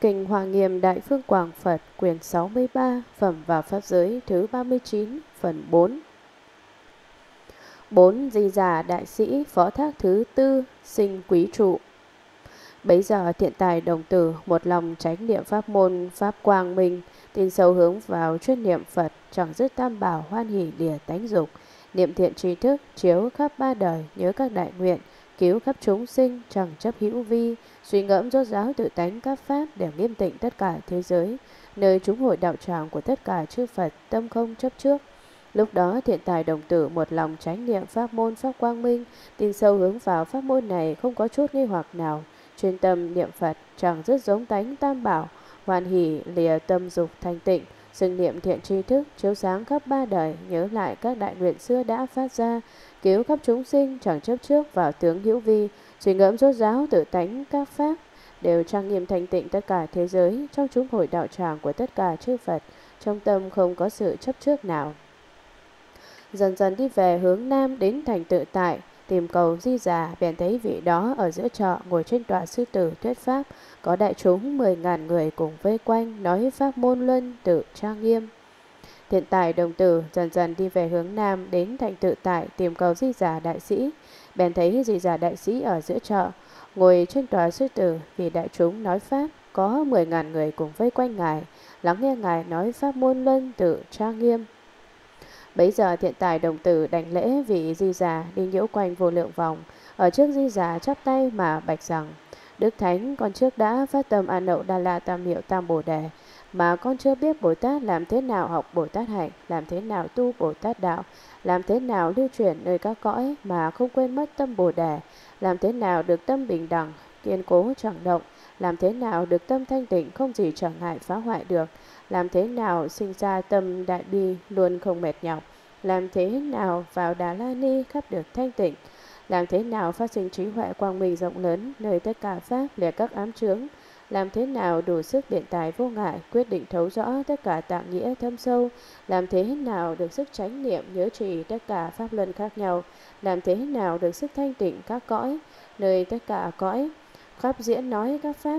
Kinh Hoa Nghiêm Đại Phương Quảng Phật quyển 63 Phẩm và Pháp Giới thứ 39 phần 4. 4. Di Giả Đại Sĩ Phó Thác thứ tư sinh quý trụ. Bấy giờ thiện tài đồng tử một lòng chánh niệm pháp môn pháp quang minh, tin sâu hướng vào chuyên niệm Phật, chẳng dứt tam bảo hoan hỷ lìa tánh dục, niệm thiện trí thức chiếu khắp ba đời, nhớ các đại nguyện, cứu khắp chúng sinh, chẳng chấp hữu vi, suy ngẫm rốt ráo tự tánh các pháp để nghiêm tịnh tất cả thế giới, nơi chúng hội đạo tràng của tất cả chư Phật, tâm không chấp trước. Lúc đó thiện tài đồng tử một lòng chánh niệm pháp môn pháp quang minh, tin sâu hướng vào pháp môn này, không có chút nghi hoặc nào, chuyên tâm niệm Phật, chẳng dứt giống tánh tam bảo, hoan hỷ lìa tâm dục thanh tịnh, xưng niệm thiện tri thức chiếu sáng khắp ba đời, nhớ lại các đại nguyện xưa đã phát ra, cứu khắp chúng sinh, chẳng chấp trước vào tướng hữu vi, suy ngẫm rốt ráo tự tánh các pháp đều trang nghiêm thanh tịnh tất cả thế giới, trong chúng hội đạo tràng của tất cả chư Phật, trong tâm không có sự chấp trước nào. Dần dần đi về hướng nam đến thành Tự Tại, tìm cầu Di Già, bèn thấy vị đó ở giữa chợ ngồi trên tọa sư tử thuyết pháp, có đại chúng 10.000 người cùng vây quanh nói pháp môn luân tự trang nghiêm. Thiện tài đồng tử dần dần đi về hướng nam đến thành Tự Tại, tìm cầu Di Già Đại Sĩ, bèn thấy Di Già Đại Sĩ ở giữa chợ ngồi trên tọa sư tử, vì đại chúng nói pháp, có 10.000 người cùng vây quanh ngài, lắng nghe ngài nói pháp môn luân tự trang nghiêm. Bấy giờ thiện tài đồng tử đảnh lễ vị Di Già, đi nhiễu quanh vô lượng vòng, ở trước Di Già chắp tay mà bạch rằng: Đức Thánh, con trước đã phát tâm An Nậu Đa La Tam Hiệu Tam Bồ Đề, mà con chưa biết Bồ Tát làm thế nào học Bồ Tát hạnh, làm thế nào tu Bồ Tát đạo, làm thế nào lưu chuyển nơi các cõi mà không quên mất tâm Bồ Đề, làm thế nào được tâm bình đẳng, kiên cố chẳng động, làm thế nào được tâm thanh tịnh không gì trở ngại phá hoại được, làm thế nào sinh ra tâm đại bi luôn không mệt nhọc, làm thế nào vào Đà La Ni khắp được thanh tịnh, làm thế nào phát sinh trí huệ quang minh rộng lớn nơi tất cả pháp lìa các ám chướng, làm thế nào đủ sức biện tài vô ngại quyết định thấu rõ tất cả tạng nghĩa thâm sâu, làm thế nào được sức chánh niệm nhớ trì tất cả pháp luân khác nhau, làm thế nào được sức thanh tịnh các cõi nơi tất cả cõi khắp diễn nói các pháp,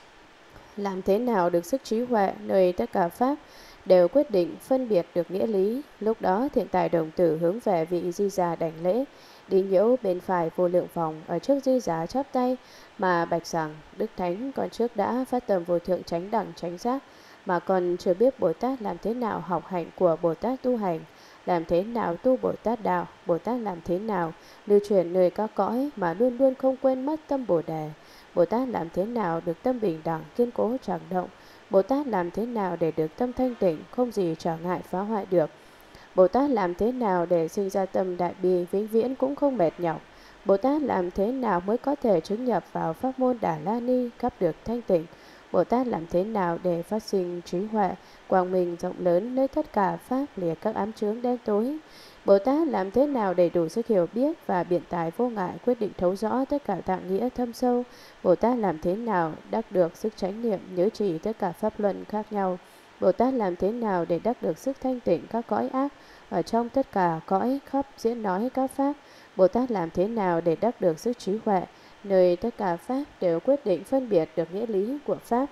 làm thế nào được sức trí huệ nơi tất cả pháp đều quyết định phân biệt được nghĩa lý. Lúc đó thiện tài đồng tử hướng về vị Di Già đảnh lễ, đi nhiễu bên phải vô lượng vòng, ở trước Di Già chắp tay mà bạch rằng: Đức Thánh, con trước đã phát tâm vô thượng chánh đẳng chánh giác, mà còn chưa biết Bồ Tát làm thế nào học hạnh của Bồ Tát tu hành, làm thế nào tu Bồ Tát đạo, Bồ Tát làm thế nào lưu chuyển nơi các cõi mà luôn luôn không quên mất tâm Bồ Đề, Bồ Tát làm thế nào được tâm bình đẳng kiên cố chẳng động, Bồ Tát làm thế nào để được tâm thanh tịnh không gì trở ngại phá hoại được, Bồ Tát làm thế nào để sinh ra tâm đại bi vĩnh viễn cũng không mệt nhọc, Bồ Tát làm thế nào mới có thể chứng nhập vào pháp môn Đà La Ni khắp được thanh tịnh, Bồ Tát làm thế nào để phát sinh trí huệ quang minh rộng lớn nơi tất cả pháp lìa các ám chướng đen tối, Bồ Tát làm thế nào để đủ sức hiểu biết và biện tài vô ngại quyết định thấu rõ tất cả tạng nghĩa thâm sâu, Bồ Tát làm thế nào đắc được sức chánh niệm nhớ trì tất cả pháp luân khác nhau, Bồ Tát làm thế nào để đắc được sức thanh tịnh các cõi ác ở trong tất cả cõi khắp diễn nói các pháp, Bồ Tát làm thế nào để đắc được sức trí huệ nơi tất cả pháp đều quyết định phân biệt được nghĩa lý của pháp.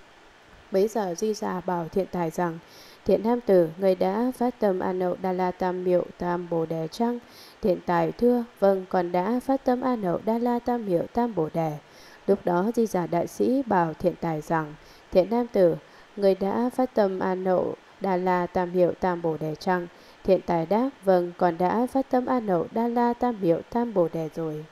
Bấy giờ Di Già bảo thiện tài rằng: Thiện nam tử, người đã phát tâm An Nậu Đa La Tam Hiệu Tam Bồ Đề chăng? Thiện tài thưa: Vâng, con đã phát tâm An Nậu Đa La Tam Hiệu Tam Bồ Đề. Lúc đó Di Già Đại Sĩ bảo thiện tài rằng: Thiện nam tử, người đã phát tâm An Nậu Đa La Tam Hiệu Tam Bồ Đề chăng? Thiện tài đáp: Vâng, con đã phát tâm An Nậu Đa La Tam Hiệu Tam Bồ Đề rồi.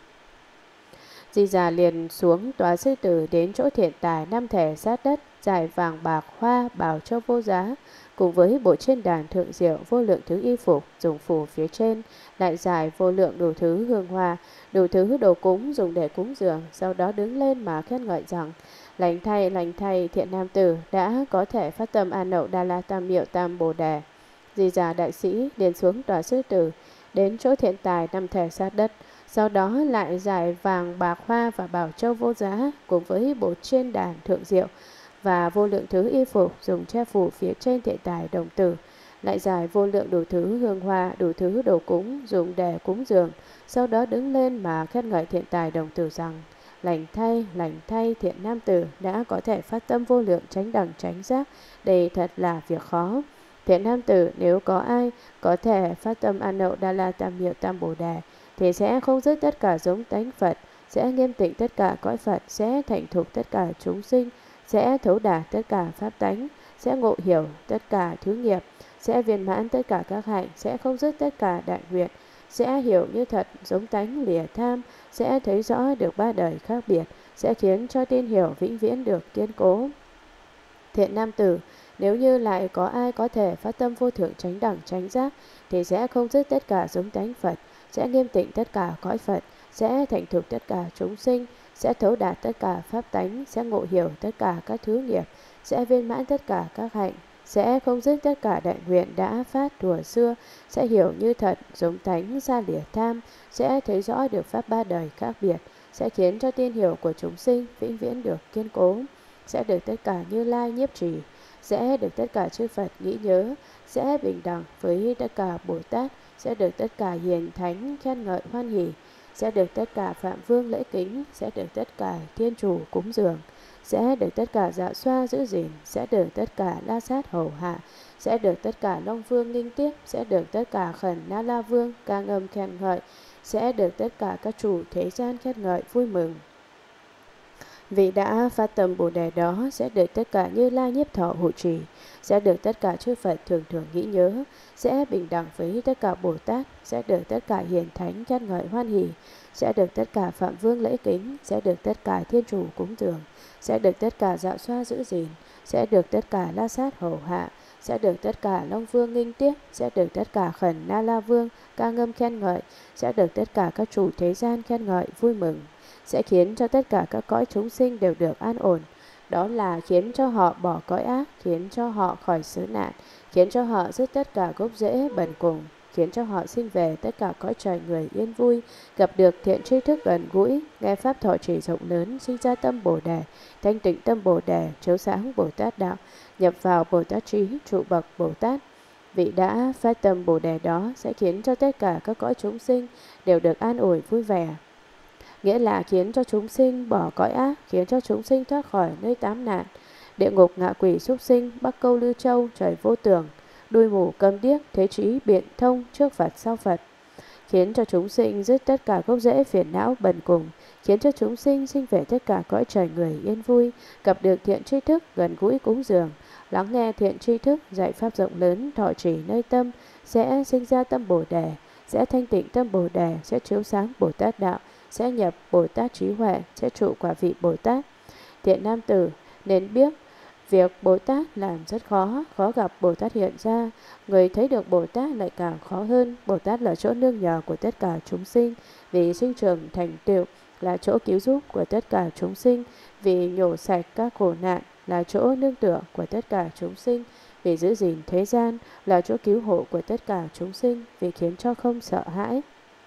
Di Già liền xuống tòa sư tử đến chỗ thiện tài năm thể sát đất, giải vàng bạc hoa bảo châu vô giá, cùng với bộ trên đàn thượng diệu vô lượng thứ y phục dùng phủ phía trên, lại giải vô lượng đủ thứ hương hoa, đủ thứ đồ cúng dùng để cúng dường. Sau đó đứng lên mà khen ngợi rằng: lành thay thiện nam tử đã có thể phát tâm An Nậu Đa La Tam Hiệu Tam Bồ Đề. Di Già Đại Sĩ liền xuống tòa sư tử đến chỗ thiện tài năm thể sát đất, sau đó lại giải vàng bạc hoa và bảo châu vô giá cùng với bột trên đàn thượng diệu và vô lượng thứ y phục dùng che phủ phía trên thiện tài đồng tử, lại giải vô lượng đủ thứ hương hoa, đủ thứ đồ cúng dùng để cúng dường. Sau đó đứng lên mà khen ngợi thiện tài đồng tử rằng: lành thay, thiện nam tử đã có thể phát tâm vô lượng chánh đẳng chánh giác, đây thật là việc khó. Thiện nam tử, nếu có ai có thể phát tâm An Nậu Đa La Tam Hiệu Tam Bồ Đề, thì sẽ không dứt tất cả giống tánh Phật, sẽ nghiêm tịnh tất cả cõi Phật, sẽ thành thục tất cả chúng sinh, sẽ thấu đạt tất cả pháp tánh, sẽ ngộ hiểu tất cả thứ nghiệp, sẽ viên mãn tất cả các hạnh, sẽ không dứt tất cả đại nguyện, sẽ hiểu như thật giống tánh lìa tham, sẽ thấy rõ được ba đời khác biệt, sẽ khiến cho tin hiểu vĩnh viễn được kiên cố. Thiện nam tử, nếu như lại có ai có thể phát tâm vô thượng chánh đẳng chánh giác, thì sẽ không dứt tất cả giống tánh Phật, sẽ nghiêm tịnh tất cả cõi Phật, sẽ thành thục tất cả chúng sinh, sẽ thấu đạt tất cả pháp tánh, sẽ ngộ hiểu tất cả các thứ nghiệp, sẽ viên mãn tất cả các hạnh, sẽ không dứt tất cả đại nguyện đã phát thuở xưa, sẽ hiểu như thật giống tánh xa lìa tham, sẽ thấy rõ được pháp ba đời khác biệt, sẽ khiến cho tin hiểu của chúng sinh vĩnh viễn được kiên cố, sẽ được tất cả Như Lai nhiếp trì, sẽ được tất cả chư Phật nghĩ nhớ, sẽ bình đẳng với tất cả Bồ Tát, sẽ được tất cả hiền thánh khen ngợi hoan hỷ, sẽ được tất cả Phạm Vương lễ kính, sẽ được tất cả Thiên Chủ cúng dường, sẽ được tất cả Dạ Xoa giữ gìn, sẽ được tất cả La Sát hầu hạ, sẽ được tất cả Long Vương nghinh tiếp, sẽ được tất cả Khẩn Na La Vương ca ngâm khen ngợi, sẽ được tất cả các chủ thế gian khen ngợi vui mừng. Vị đã phát tâm Bồ Đề đó sẽ được tất cả Như Lai nhiếp thọ hộ trì, sẽ được tất cả chư Phật thường thường nghĩ nhớ, sẽ bình đẳng với tất cả Bồ Tát, sẽ được tất cả hiền thánh khen ngợi hoan hỷ, sẽ được tất cả Phạm Vương lễ kính, sẽ được tất cả Thiên Chủ cúng dường, sẽ được tất cả Dạ Xoa giữ gìn, sẽ được tất cả La Sát hầu hạ, sẽ được tất cả Long Vương nghinh tiếp, sẽ được tất cả Khẩn Na La Vương ca ngâm khen ngợi, sẽ được tất cả các chủ thế gian khen ngợi vui mừng, sẽ khiến cho tất cả các cõi chúng sinh đều được an ổn. Đó là khiến cho họ bỏ cõi ác, khiến cho họ khỏi xứ nạn, khiến cho họ dứt tất cả gốc rễ bần cùng, khiến cho họ sinh về tất cả cõi trời người yên vui, gặp được thiện tri thức gần gũi, nghe pháp thọ trì rộng lớn, sinh ra tâm Bồ Đề, thanh tịnh tâm Bồ Đề, chiếu sáng Bồ Tát đạo, nhập vào Bồ Tát trí, trụ bậc Bồ Tát. Vị đã phát tâm Bồ Đề đó sẽ khiến cho tất cả các cõi chúng sinh đều được an ủi vui vẻ, nghĩa là khiến cho chúng sinh bỏ cõi ác, khiến cho chúng sinh thoát khỏi nơi tám nạn, địa ngục, ngạ quỷ, súc sinh, Bắc Câu, Lưu Châu, trời vô tường, đuôi mù, câm điếc, thế trí, biện thông, trước Phật, sau Phật, khiến cho chúng sinh dứt tất cả gốc rễ phiền não bần cùng, khiến cho chúng sinh sinh về tất cả cõi trời người yên vui, gặp được thiện tri thức gần gũi cúng dường, lắng nghe thiện tri thức dạy pháp rộng lớn, thọ trì nơi tâm, sẽ sinh ra tâm Bồ Đề, sẽ thanh tịnh tâm Bồ Đề, sẽ chiếu sáng Bồ Tát đạo, sẽ nhập Bồ Tát trí huệ, sẽ trụ quả vị Bồ Tát. Thiện nam tử, nên biết việc Bồ Tát làm rất khó, khó gặp Bồ Tát hiện ra. Người thấy được Bồ Tát lại càng khó hơn. Bồ Tát là chỗ nương nhờ của tất cả chúng sinh, vì sinh trưởng thành tựu là chỗ cứu giúp của tất cả chúng sinh, vì nhổ sạch các khổ nạn là chỗ nương tựa của tất cả chúng sinh, vì giữ gìn thế gian là chỗ cứu hộ của tất cả chúng sinh, vì khiến cho không sợ hãi.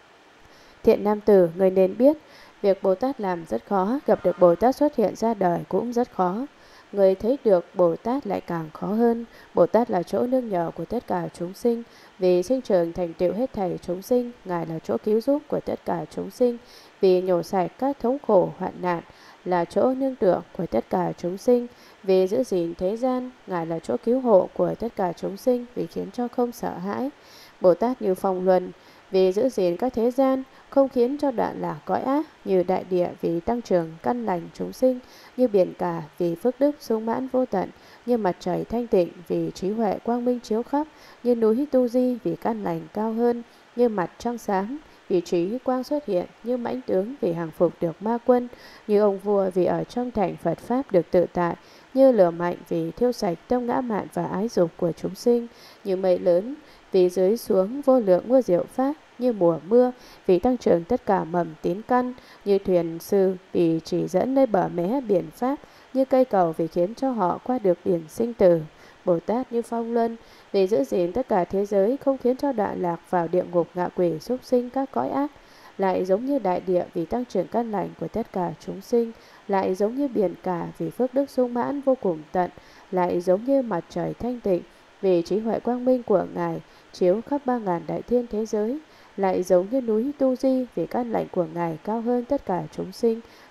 Thiện nam tử, người nên biết, việc Bồ Tát làm rất khó, gặp được Bồ Tát xuất hiện ra đời cũng rất khó. Người thấy được Bồ Tát lại càng khó hơn. Bồ Tát là chỗ nương nhờ của tất cả chúng sinh, vì sinh trưởng thành tựu hết thảy chúng sinh, Ngài là chỗ cứu giúp của tất cả chúng sinh, vì nhổ sạch các thống khổ hoạn nạn, là chỗ nương tựa của tất cả chúng sinh, vì giữ gìn thế gian, Ngài là chỗ cứu hộ của tất cả chúng sinh, vì khiến cho không sợ hãi. Bồ Tát như phong luân, vì giữ gìn các thế gian, không khiến cho đoạn lạc cõi ác, như đại địa vì tăng trưởng căn lành chúng sinh, như biển cả vì phước đức sung mãn vô tận, như mặt trời thanh tịnh vì trí huệ quang minh chiếu khắp, như núi Tu Di vì căn lành cao hơn, như mặt trăng sáng vì trí quang xuất hiện, như mãnh tướng vì hàng phục được ma quân, như ông vua vì ở trong thành Phật pháp được tự tại, như lửa mạnh vì thiêu sạch tâm ngã mạn và ái dục của chúng sinh, như mây lớn vì dưới xuống vô lượng mưa diệu pháp, như mùa mưa vì tăng trưởng tất cả mầm tín căn, như thuyền sư vì chỉ dẫn nơi bờ mé biển pháp, như cây cầu vì khiến cho họ qua được biển sinh tử. Bồ Tát như phong luân vì giữ gìn tất cả thế giới, không khiến cho đoạn lạc vào địa ngục, ngạ quỷ, súc sinh, các cõi ác. Lại giống như đại địa vì tăng trưởng căn lành của tất cả chúng sinh, lại giống như biển cả vì phước đức sung mãn vô cùng tận, lại giống như mặt trời thanh tịnh vì trí huệ quang minh của Ngài chiếu khắp 3000 đại thiên thế giới, lại giống như núi Tu Di vì căn lành của Ngài cao hơn tất cả chúng sinh,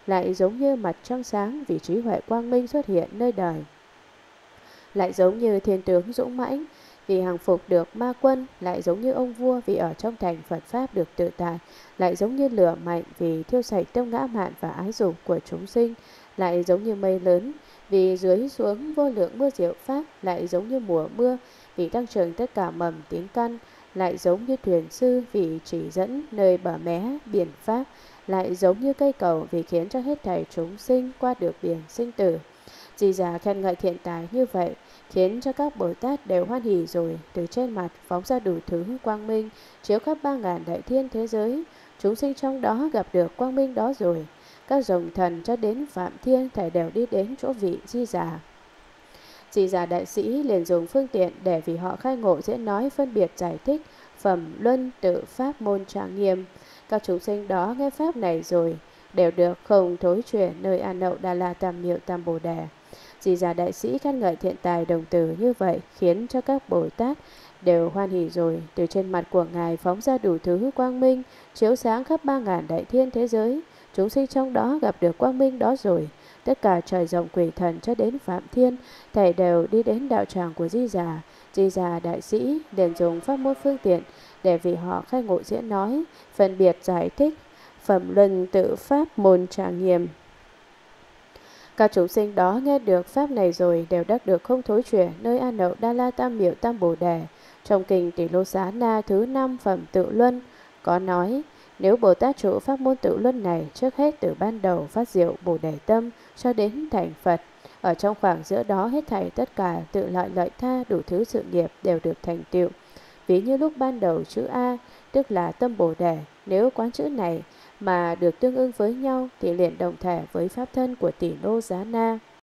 lại giống như mặt trăng sáng vì trí huệ quang minh xuất hiện nơi đời. Lại giống như thiên tướng dũng mãnh vì hàng phục được ma quân, lại giống như ông vua vì ở trong thành Phật Pháp được tự tại, lại giống như lửa mạnh vì thiêu sạch tâm ngã mạn và ái dục của chúng sinh, lại giống như mây lớn vì dưới xuống vô lượng mưa diệu Pháp, lại giống như mùa mưa vì tăng trưởng tất cả mầm tiếng căn, lại giống như thuyền sư vì chỉ dẫn nơi bờ mé biển Pháp, lại giống như cây cầu vì khiến cho hết thảy chúng sinh qua được biển sinh tử. Di Già khen ngợi thiện tài như vậy, khiến cho các Bồ Tát đều hoan hỉ rồi, từ trên mặt phóng ra đủ thứ quang minh, chiếu khắp 3.000 đại thiên thế giới. Chúng sinh trong đó gặp được quang minh đó rồi. Các rồng thần cho đến Phạm Thiên thảy đều đi đến chỗ vị Di Già. Di Già đại sĩ liền dùng phương tiện để vì họ khai ngộ dễ nói phân biệt giải thích phẩm luân tự pháp môn trang nghiêm. Các chúng sinh đó nghe pháp này rồi đều được không thối chuyển nơi An Nậu Đà La Tam Miệu Tam Bồ Đề. Di Già đại sĩ khen ngợi thiện tài đồng tử như vậy, khiến cho các Bồ Tát đều hoan hỉ rồi, từ trên mặt của Ngài phóng ra đủ thứ quang minh, chiếu sáng khắp 3.000 đại thiên thế giới. Chúng sinh trong đó gặp được quang minh đó rồi, tất cả trời rộng quỷ thần cho đến Phạm Thiên, thảy đều đi đến đạo tràng của Di Già. Di Già đại sĩ liền dùng pháp môn phương tiện để vì họ khai ngộ diễn nói, phân biệt giải thích phẩm luân tự pháp môn trang nghiêm. Các chúng sinh đó nghe được pháp này rồi đều đắc được không thối chuyển nơi An Nậu Đa La Tam Miệu Tam Bồ Đề. Trong kinh Tỷ Lô Xá Na thứ 5 phẩm tự luân có nói, nếu Bồ Tát trụ pháp môn tự luân này trước hết từ ban đầu phát diệu Bồ Đề tâm cho đến thành Phật, ở trong khoảng giữa đó hết thảy tất cả tự lợi lợi tha đủ thứ sự nghiệp đều được thành tựu. Ví như lúc ban đầu chữ A, tức là tâm Bồ Đề, nếu quán chữ này mà được tương ưng với nhau thì liền đồng thể với pháp thân của Tỷ Lô Giá Na.